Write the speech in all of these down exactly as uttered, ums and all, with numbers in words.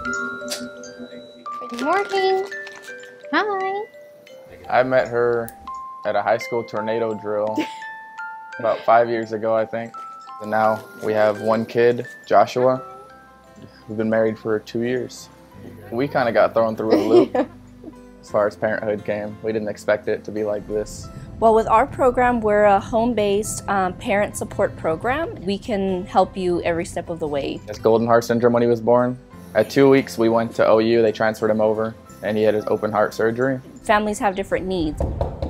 Good morning. Hi. I met her at a high school tornado drill about five years ago, I think. And now we have one kid, Joshua. We've been married for two years. We kind of got thrown through a loop as far as parenthood came. We didn't expect it to be like this. Well, with our program, we're a home-based um, parent support program. We can help you every step of the way. His golden heart syndrome when he was born. At two weeks, we went to O U. They transferred him over, and he had his open heart surgery. Families have different needs,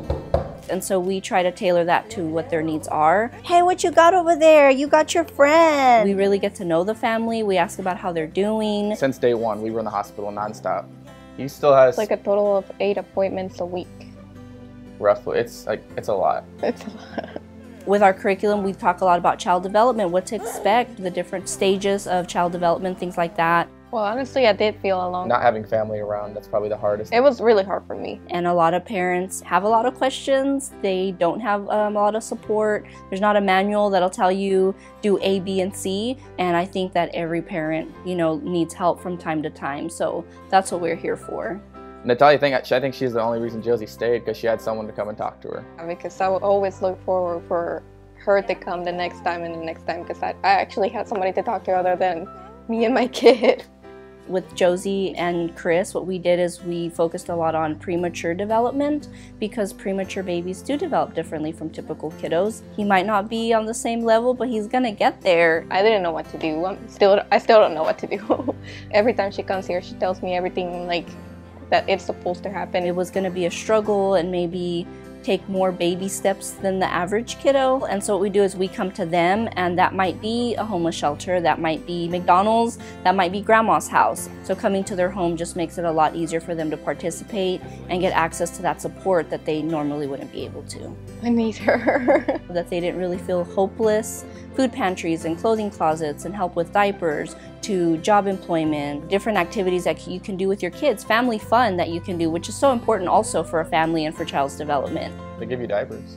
and so we try to tailor that to what their needs are. Hey, what you got over there? You got your friend. We really get to know the family. We ask about how they're doing. Since day one, we were in the hospital nonstop. He still has Like a total of eight appointments a week. roughly, it's like, it's a lot. It's a lot. With our curriculum, we talk a lot about child development, what to expect, the different stages of child development, things like that. Well, honestly, I did feel alone. Not having family around, that's probably the hardest. It was really hard for me. And a lot of parents have a lot of questions. They don't have um, a lot of support. There's not a manual that'll tell you do A, B, and C. And I think that every parent, you know, needs help from time to time. So that's what we're here for. Natalia, I think, I think she's the only reason Josie stayed, because she had someone to come and talk to her. Because I would always look forward for her to come the next time and the next time, because I, I actually had somebody to talk to other than me and my kid. With Josie and Chris, what we did is we focused a lot on premature development, because premature babies do develop differently from typical kiddos. He might not be on the same level, but he's gonna get there. I didn't know what to do. I'm still, I still don't know what to do. Every time she comes here, she tells me everything like that it's supposed to happen. It was gonna be a struggle and maybe take more baby steps than the average kiddo. And so what we do is we come to them, and that might be a homeless shelter, that might be McDonald's, that might be grandma's house. So coming to their home just makes it a lot easier for them to participate and get access to that support that they normally wouldn't be able to. I need her. That they didn't really feel hopeless. Food pantries and clothing closets and help with diapers, to job employment, different activities that you can do with your kids, family fun that you can do, which is so important also for a family and for child's development. They give you diapers.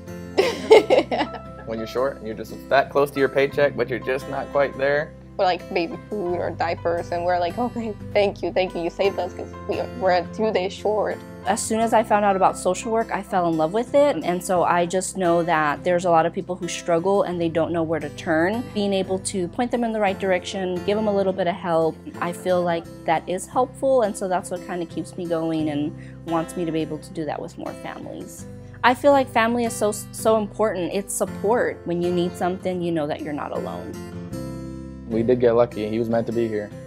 When you're short and you're just that close to your paycheck, but you're just not quite there. For like baby food or diapers, and we're like, okay, thank you, thank you, you saved us, because we, we're two days short. As soon as I found out about social work, I fell in love with it. And so I just know that there's a lot of people who struggle and they don't know where to turn. Being able to point them in the right direction, give them a little bit of help, I feel like that is helpful. And so that's what kind of keeps me going and wants me to be able to do that with more families. I feel like family is so, so important. It's support. When you need something, you know that you're not alone. We did get lucky. He was meant to be here.